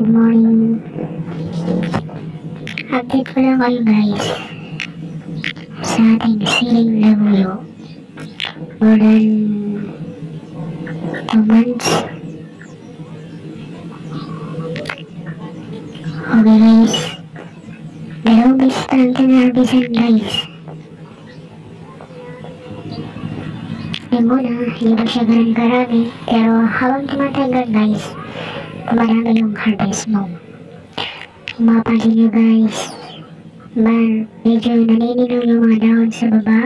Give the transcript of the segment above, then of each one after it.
Good morning. Update ko lang kayo guys sa ating siling labuyo. More than 2 months. Okay guys. Dalawang beses pa lang tinarbisan guys. Hindi ba siya ganun karami, pero habang tumatagal guys, marami yung harvest mo. Kung mapapansin nyo guys, medyo naninilaw yung mga dahon sa baba.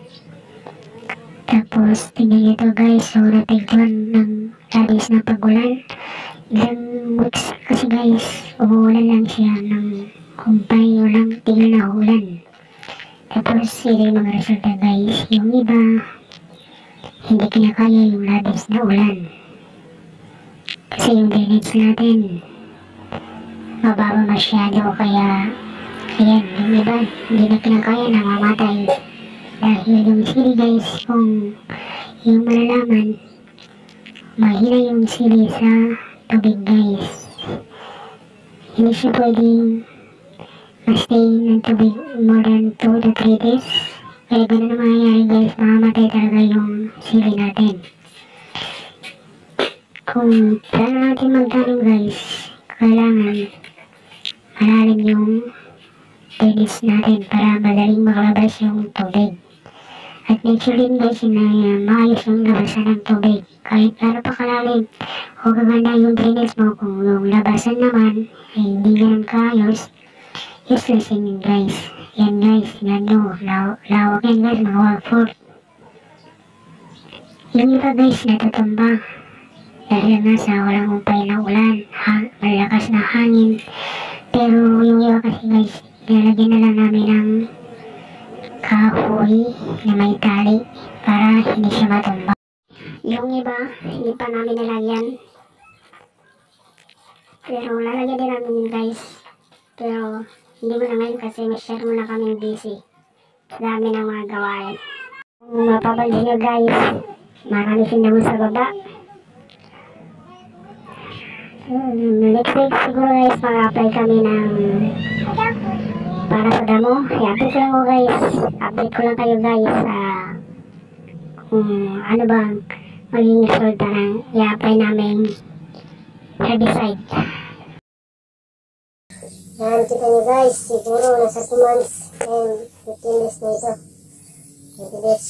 Tapos tingnan nyo to guys, so napigtuhan ng labis na pagulan. Ilang weeks kasi guys, umuulan lang siya ng kumpay, walang tigil na ulan. Tapos ito yung mga resulta guys, yung iba hindi kinakaya yung labis na ulan. Kasi yung drainage natin mababa masyado, kaya ayan, yung iba hindi na kinakaya, namamatay. Dahil yung sili guys, kung yung malalaman, mahina yung sili sa tubig guys. Hindi siya pwedeng ma-stay ng tubig more than 2 to 3 days. Kaya ganun na mangyayari guys, mamamatay talaga yung sili natin. Kung plano natin magtanong guys, kailangan malalim yung drainage natin para madaling makalabas yung tubig. At make sure din guys na maayos yung labasan ng tubig. Kahit plano pa kalalim o gaganda yung drainage mo, kung yung labasan naman ay hindi ganun kaayos, useless yun guys. Yan guys, yan nyo, lawak yan guys, mga 1/4. Yung iba guys natutumba dahil nga sa walang umpay na ulan, malakas na hangin. Pero yung iba kasi guys, nilalagyan na lang namin ng kahoy na may tali para hindi siya matumba. Yung iba, hindi pa namin nalagyan. Pero lalagyan din namin yun guys. Pero hindi mo na ngayon kasi masyado na kaming busy. Dami ng mga gawain. Kung mapapansin nyo guys, marami sinamon sa baba. Next week siguro guys, mag-apply kami ng para sa damo. I-update ko lang ko guys. Update ko lang kayo guys kung ano bang magiging resulta ng i-apply namin herbicide. Yan, kita nyo guys, siguro nasa 2 months and 15 days na ito. 20 days.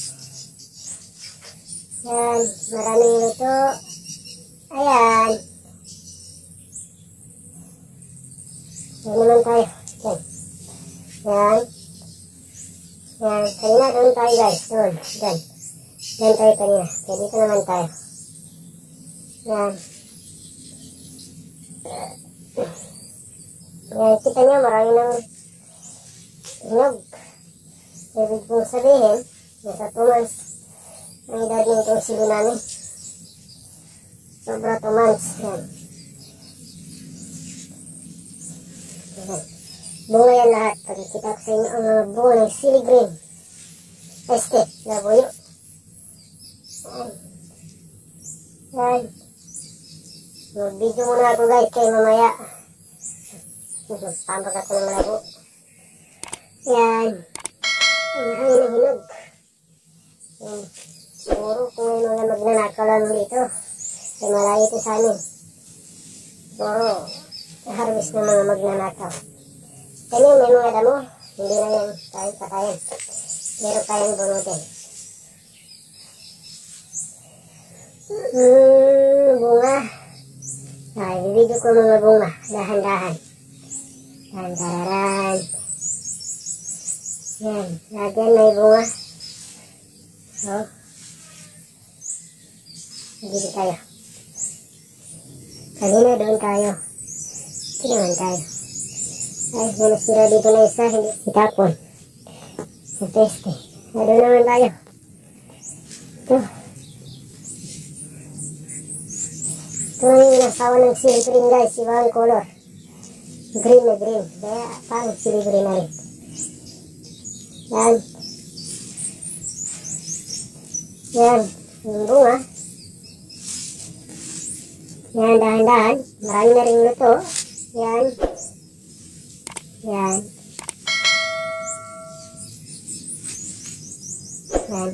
Yan, maraming luto. Ayan. Yan naman tayo. Yan. Yan. Yan, kanina doon tayo guys. Doon, dyan. Dyan tayo kanina. Kaya dito naman tayo. Yan. Yan, kita nyo, marami ng hinog. Ibig kong sabihin, nasa 2 months ang edad ng itong sili namin. Sobra 2 months. Yan. Yan. Bunga yan lahat. Pagkikita ko sa inyo ang mga bunga ng sili green. Labuyo. Yan. Yan. Mag-video muna ako guys kay mamaya. Tambag ako ng malabo. Yan. Ang hangin na hinog. Yan. Siguro kung may mga magnanakaw lang dito, ay malayo ito sa amin. Siguro, harvest ng mga magnanakaw. Kanya may mga damo, hindi na yan tayo patayan. Pero kayang bunutin. Bunga. Ay, bibidyo ko mga bunga. Dahan-dahan. Tararan. Yan, lagyan may bunga. So, dito tayo. Kanina doon tayo. Ito naman tayo. Ay, nasira dito na isa, hindi itapon. Sa teste. Doon naman tayo. Ito. Ito na yung inasawa ng siliprin guys, ibang color. Green na green. Kaya parang sili green na rin. Yan. Yan. Yung bunga. Yan, dahan-dahan. Marami na rin luto. Yan. Yan. Yan.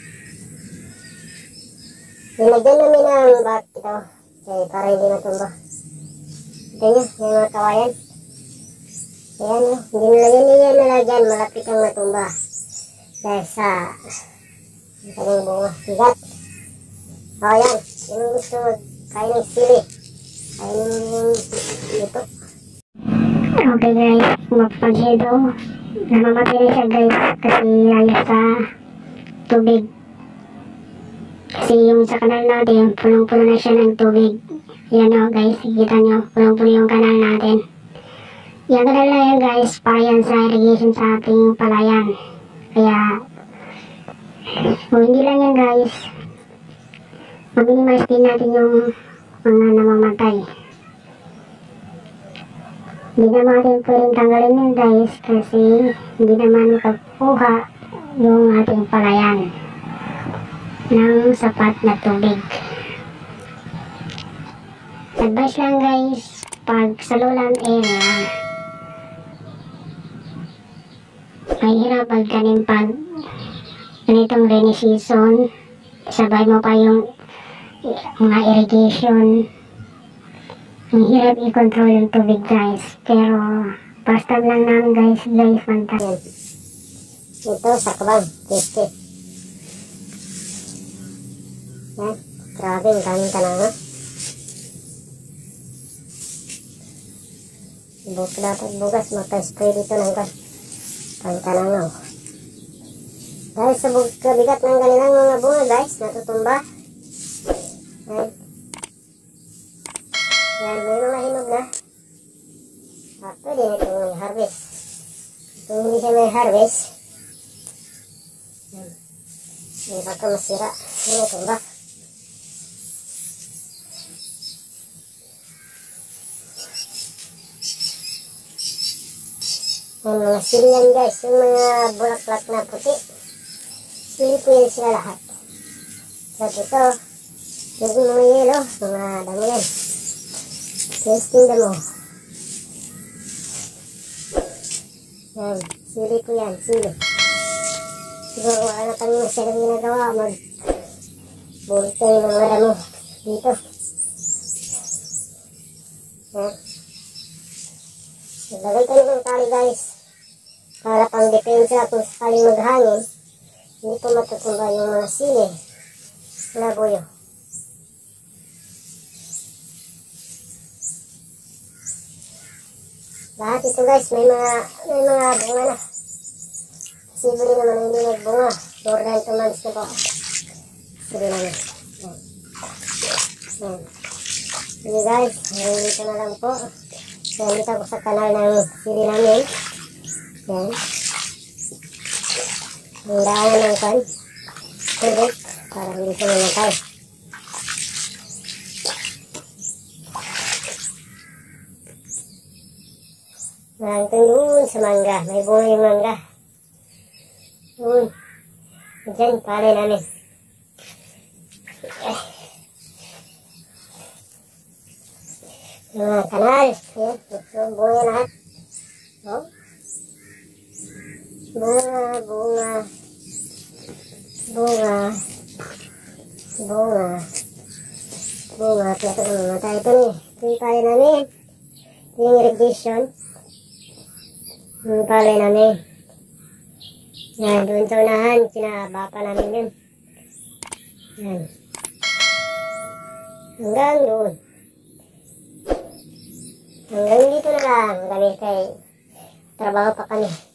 Nilagyan namin ng bat ito. Okay, para hindi matumba. Ito nyo, yung mga kawayan. Ayan o, hindi nalagyan, malapit ang matumba. Dahil sa kanyang bunga. Bigat. O yan, yung gusto kain ng sili. Kain ng ito. Okay guys, magpaghedo. Namamatay na siya guys kasi ayos sa tubig. Kasi yung sa kanal natin, punong-puno na siya ng tubig. Yan o guys, kita nyo, punong-puno yung kanal natin. Yung kanal na yan guys, para yan sa irrigation sa ating palayan. Kaya, kung hindi lang yan guys, ma-minimize din natin yung mga namamatay. Hindi naman natin pwedeng tanggalin yun guys kasi hindi naman makakuha yung ating palayan ng sapat na tubig. Advice lang guys, pag sa lowland area, mahirap magtanim pag ganitong rainy season, sabay mo pa yung mga irrigation. Ang hirap i-control yung tubig guys, pero basta lang namin guys, fantastic. Ito sa kabang, tasty. Yan, grabe ang daming tananga. Dapat bukas magpa-spray dito ng tananga. Dahil sa bigat ng kanilang mga bunga guys, natutumba. Yan. Yan, may mga hinog na. Pwede na itong harvest. Kung hindi siya may harvest, yan. May baka masira. Yan, tumba. Yan, mga sili yan guys. Yung mga bulaklak na puti. Sili po yan sila lahat. At ito, yung mga yellow, mga damo yan. Tasting damo. Yan, sili po yan, sili. Siguro wala na kami masyadong ginagawa, mag-bulit kayo ng mga damo dito. Yan. Naglagay kayo ng tali guys, para pang depensa kung sakaling maghangin, hindi po matutumba yung mga sili, labuyo. Lahat ito guys, may mga bunga na. Sibuli naman hindi nagbunga. More than 2 months na po. Sibuli naman. Yan. Sige guys, dito na lang po. Nandito ako sa kanal ng sili namin. Yan. Ang daanan ng kan. Tubig. Para hindi siya mamatay. Nangtong doon sa mangga. May bunga yung mangga. Doon. Diyan, palay namin. Mga kanal. Ayan. Bunga lahat. Oh. Bunga, bunga. Bunga. Bunga. Bunga. Kaya ito mamatay. Ito ni. Ito yung palay namin. Ito yung irrigation. Yung palay namin. Yan, doon sa unahan, kinabapa namin yun. Yan. Hanggang doon. Hanggang dito na lang. Kami kay trabaho pa kami.